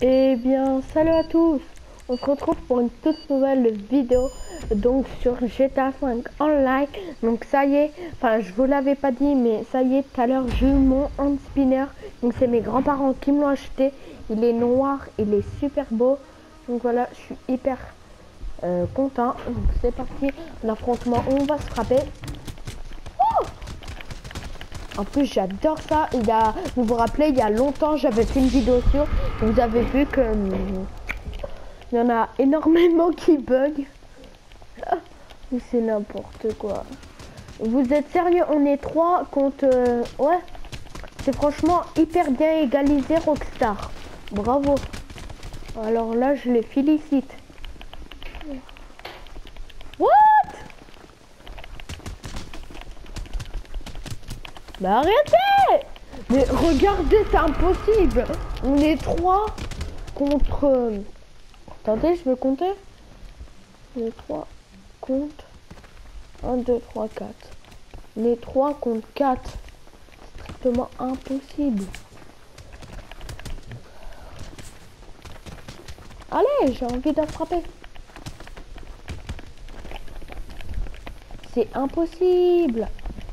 Eh bien, salut à tous. On se retrouve pour une toute nouvelle vidéo donc sur GTA 5 Online. Donc ça y est, enfin je vous l'avais pas dit, mais ça y est, tout à l'heure j'ai eu mon hand spinner. Donc c'est mes grands-parents qui me l'ont acheté. Il est noir, il est super beau. Donc voilà, je suis hyper content. Donc c'est parti, l'affrontement, on va se frapper. En plus, j'adore ça. Vous vous rappelez, il y a longtemps, j'avais fait une vidéo sur. Vous avez vu que il y en a énormément qui bug. C'est n'importe quoi. Vous êtes sérieux? On est 3 contre... ouais. C'est franchement hyper bien égalisé, Rockstar. Bravo. Alors là, je les félicite. What? Mais arrêtez! Mais regardez, c'est impossible. On est 3 contre... Attendez, je veux compter. On est 3 contre... 1, 2, 3, 4. On est 3 contre 4. Strictement impossible. Allez, j'ai envie de frapper. C'est impossible.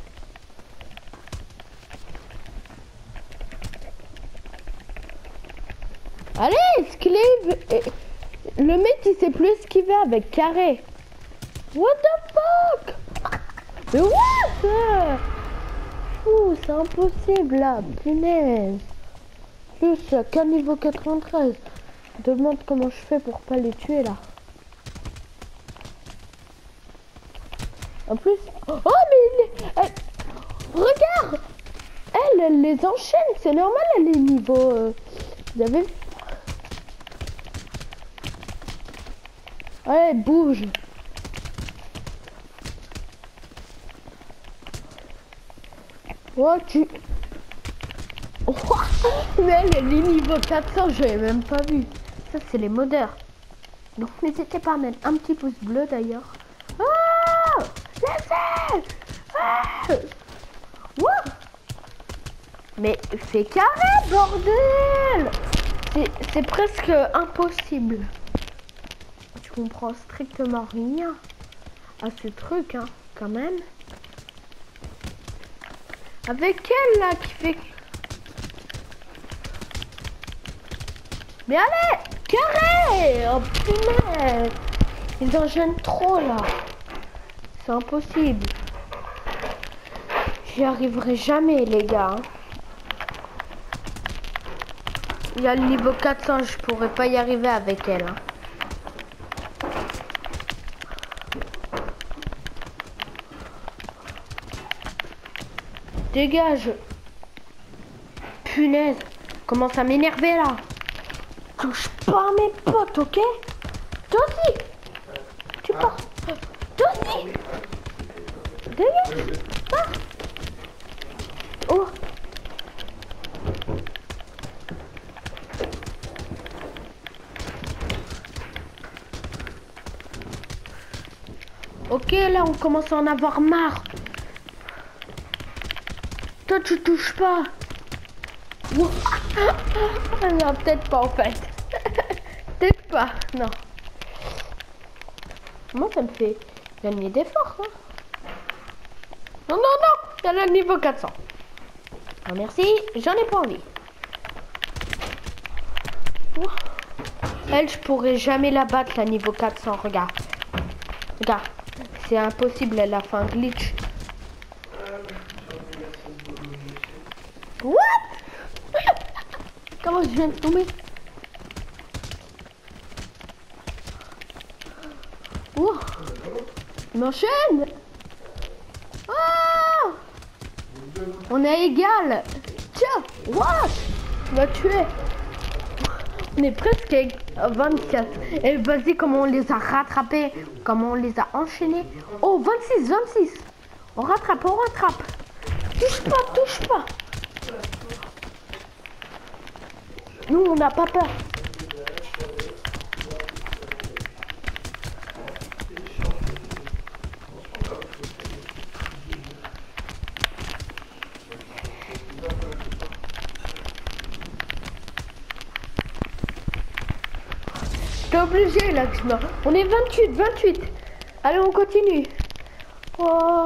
Allez, esquive. Le mec, il sait plus esquiver avec carré. What the fuck? Mais what? Fou, c'est impossible là, punaise. Je suis qu'à niveau 93. Je demande comment je fais pour pas les tuer là. En plus... Oh mais... regarde. Elle les enchaîne, c'est normal, elle est niveau... Vous avez vu? Allez, bouge. Oh, tu... Oh, mais elle est niveau 400, je l'avais même pas vu. Ça, c'est les modeurs. Donc, n'hésitez pas à mettre un petit pouce bleu, d'ailleurs. Oh, laissez. Ah. Oh. Mais c'est carré, bordel. C'est presque impossible. Je comprends strictement rien à ce truc, hein, quand même. Avec elle, là, qui fait... Mais allez, carré. Oh, punaise. Ils en gênent trop, là. C'est impossible. J'y arriverai jamais, les gars. Il y a le niveau 400, je pourrais pas y arriver avec elle. Hein. Dégage. Punaise. Commence à m'énerver là. Touche pas à mes potes, ok? Toi aussi. Tu pars. Toi aussi. Dégage. Ah. Oh. Ok, là on commence à en avoir marre. Toi tu touches pas. Non, peut-être pas en fait. Peut-être pas, non. Moi ça me fait gagner des forces. Hein. Non, non, non, il y a le niveau 400. Non, merci, j'en ai pas envie. Elle, je pourrais jamais la battre, la niveau 400, regarde. Regarde, c'est impossible, elle a fait un glitch. What? Comment je viens de tomber? Oh, il m'enchaîne. Oh, on est égal. Tiens, what? Tu m'as tué. On est presque à 24. Et vas-y, comment on les a rattrapés, comment on les a enchaînés. Oh, 26, 26. On rattrape, on rattrape. Touche pas, touche pas. Nous, on n'a pas peur. J'étais obligé là que je meurs. On est 28. Allez, on continue. Oh.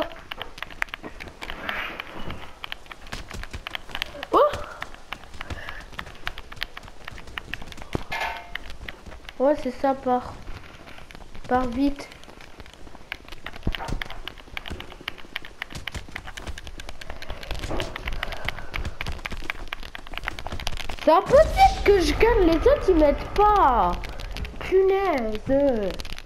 Oh. Ouais, c'est ça, part vite. C'est impossible que je gagne, les autres ils mettent pas. Punaise.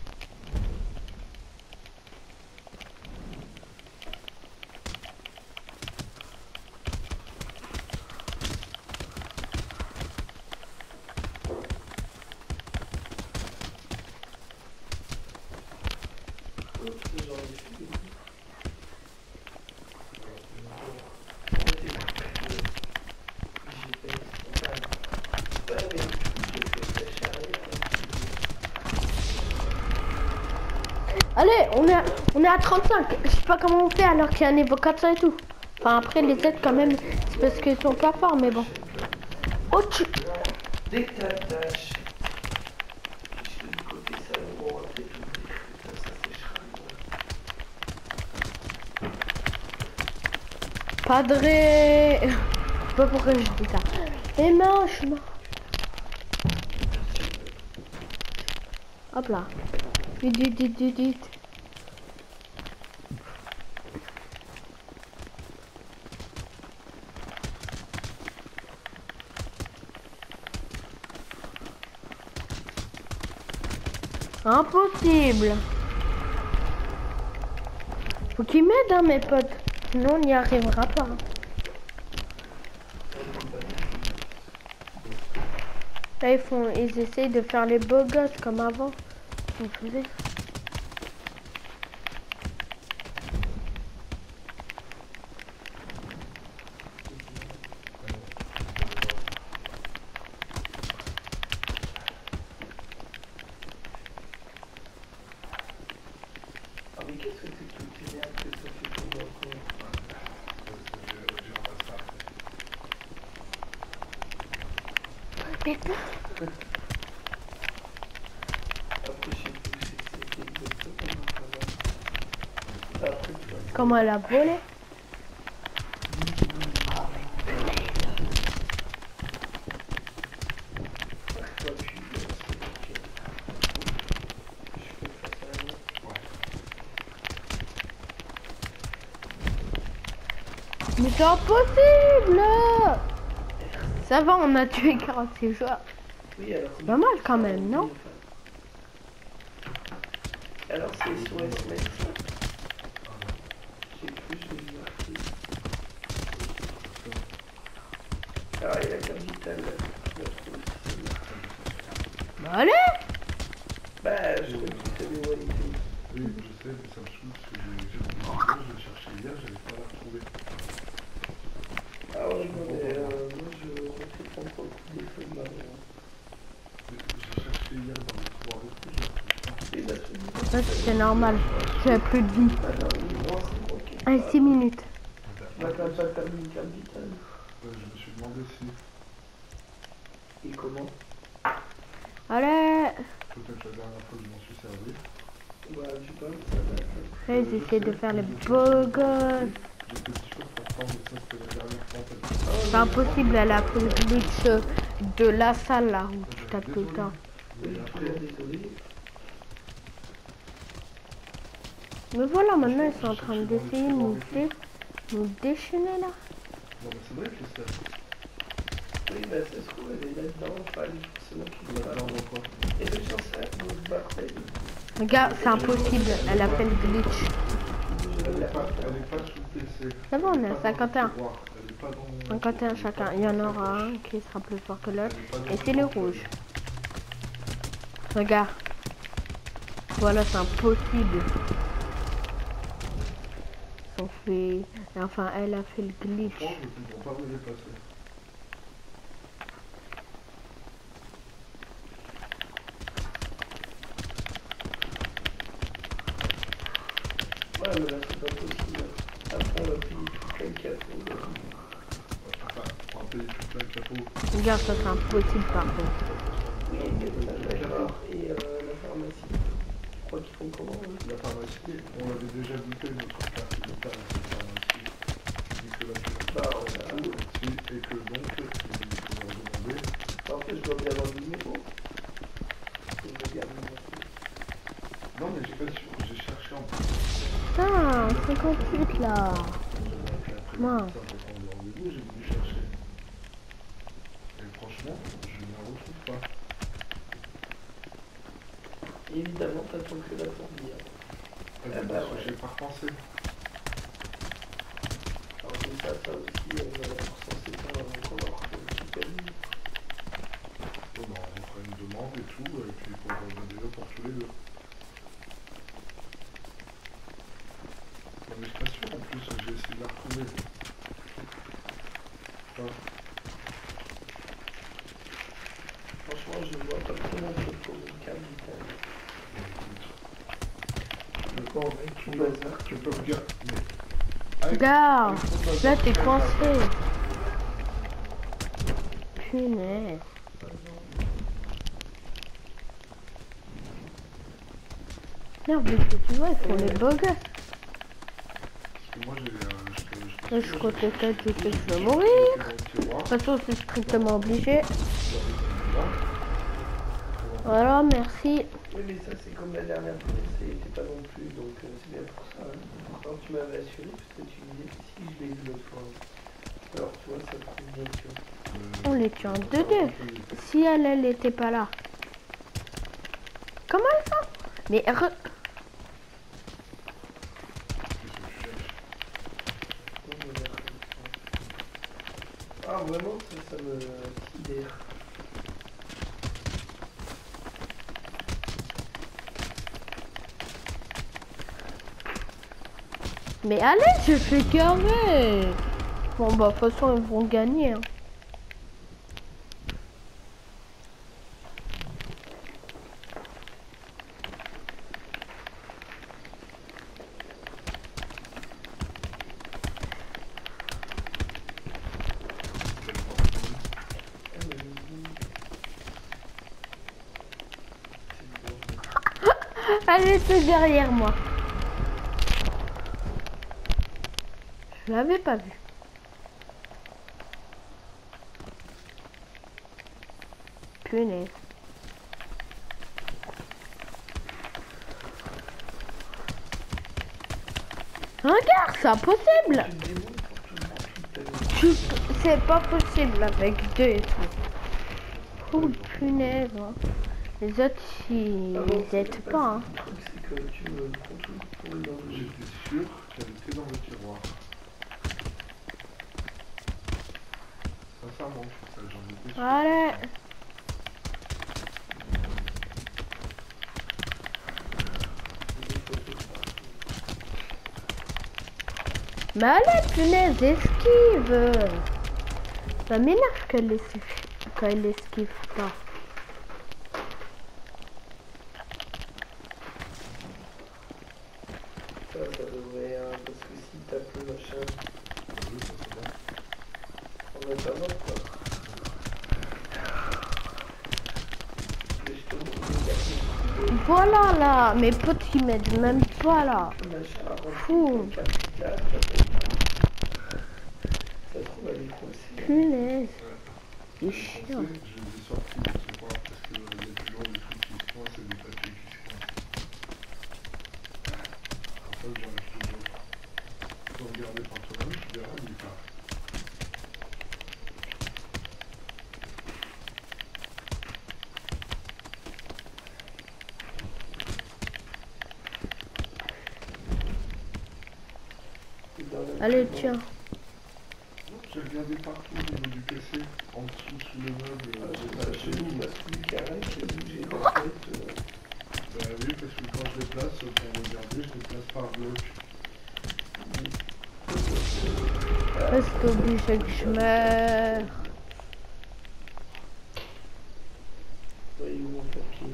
Allez, on est à 35. Je sais pas comment on fait alors qu'il y a un niveau 400 et tout. Enfin, après, les aides quand même, c'est parce qu'ils sont pas forts, mais bon. Oh, tu... Dès que t'attaches, je du côté salon, après tout, putain, ça séchera. Padre... Je sais pas pourquoi je dis ça. Et non, je suis mort. Hop là. Vite. Impossible. Faut qu'ils m'aident, hein, mes potes. Sinon, on n'y arrivera pas. Là, ils essayent de faire les beaux gosses comme avant. On faisait. Ah mais qu'est-ce que c'est que toutes ces merdes que ça fait tomber encore? Après je sais plus c'est exactement ça. Après tu vois. Comment elle a volé? Mais c'est impossible! Ça va, on a tué 46 joueurs. Oui, alors C'est pas mal quand même, non? Alors c'est sur SMS. J'ai plus de liberté. Alors il y a la carte vitale. Bah allez! Bah je crois que tu savais où elle était. Oui, je sais, mais ça me saoule parce que je l'ai cherché hier, j'avais pas à la retrouver. Ah ouais, moi je refais pas encore le coup des feux de Marie. J'ai cherché hier dans les 3 reprises, je ne trouve pas. Ça c'est normal. J'ai plus de vie. Allez, 6 minutes. Tu vas quand même pas terminer une carte vitale. Je me suis demandé si Et comment? Allez! peut-être la dernière fois que je m'en suis servi. Ouais, je sais pas, ça va être... Là, ils essaient de faire les beaux gosses. J'étais sûr pourtant, mais ça c'était la dernière fois en fait. C'est impossible, elle a fait le glitch de la salle là où tu tapes tout le temps. Oui, désolé. Mais voilà, maintenant ils sont en train d'essayer de nous déchaîner là. Non mais c'est vrai que c'est ça. Oui, bah ça se trouve, elle est là-dedans, enfin, elle est forcément qui doit Là on voit quoi? Et le chanceur, nous bordel. Regarde, c'est impossible, elle a fait le glitch. Elle est pas sous le PC. C'est bon, on est à 51. Elle est pas dans... 51 chacun. Il y en aura un qui sera plus fort que l'autre. Et c'est le rouge. Regarde. Voilà, c'est impossible. Ils ont fait... Enfin, elle a fait le glitch. Je ne comprends pas où il est passé. Ouais, mais là, c'est pas possible. Après, on va payer tout le capot. Enfin, on va payer tout plein de chapeaux. Regarde, ça c'est impossible par contre. Oui, mais on a d'accord. bar et la pharmacie. Tu crois qu'ils font comment eux? La pharmacie, on avait déjà goûté notre carte de cette pharmacie. Nicolas, tu Bah, l'as pas tout, et que donc, il faut leur demander. en fait, je dois bien avoir le numéro. Faut que je regarde le numéro. Non, mais j'ai pas sûr, j'ai cherché en plus. Putain, 58 là. J'avais appelé après le Mince. médecin pour prendre le rendez-vous, j'ai voulu chercher. Et franchement, je ne la retrouve pas. Évidemment, t'attends que la tourbière. Ah, Ah bah parce que ouais. j'ai pas repensé. Alors comme ça aussi, pour c'est pas qu'on leur fait une petite amie. Bon, bah, on fera une demande et tout, et puis pour déjà pour tous les deux. Non, mais je suis pas sûr, en plus, j'ai essayé de la retrouver. Ah, Franchement, je vois pas comment on peut trouver une carte vitale. écoute, Bon, mec, tu bazar. tu peux regarder. Mais... Regarde, avec là t'es ton coincé. Punaise. Merde, mais tu vois, ils font les beaux gosses. Parce que moi, Là, je crois que je sais que je vais mourir. De toute façon, c'est strictement obligé. Voilà, merci. Oui, mais ça, c'est comme la dernière fois, c'était pas non plus, donc c'est bien pour ça. Hein. Pourtant, tu m'avais assuré, parce que tu me disais que si je l'ai vu l'autre fois. Alors, tu vois, ça prouve bien que... On les tue en 2-2. Si elle était pas là. Comment elle fait? Mais Ah, vraiment, ça me sidère. Mais allez, je fais carré. Bon bah de toute façon ils vont gagner. Hein. Elle était derrière moi. Je l'avais pas vu. Punaise. Regarde, c'est impossible. C'est pas possible avec deux et tout. Oh punaise. Hein. Les autres, ils aident pas. Hein. Le truc, c'est que tu me prends tout pour une autre. J'étais sûr qu'elle était dans le tiroir. Sincèrement, j'en étais sûr. Allez. Mais allez, punaise, esquive. Ça m'énerve qu'elle esquive pas. Ça devrait, parce que si tape le machin, Oui, ça c'est bon. on a pas mort, quoi. Mais je te montre Voilà là, mes potes qui m'aident même pas là. le machin avant Fou. ça se trouve, elle est coincée. Punaise. C'est Je chiant. les ai sortis de ce point parce qu'il y a toujours des trucs qui se coincent et des papiers qui se coincent. Après, j'enlève toujours. Tu peux regarder par toi-même, tu verras, il est pas. Allez, tiens. J'ai regardé partout au niveau du PC, en dessous, sous le meuble, j'ai pas Chez chez nous, nous. parce que lui, carré, j'ai bougé la tête. Bah oui, parce que quand je déplace, pour regarder, je déplace par bloc. Est-ce que obligé que je meure? Voyez où mon papier.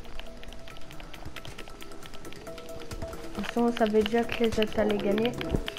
De toute façon, on savait déjà que les autres allaient gagner.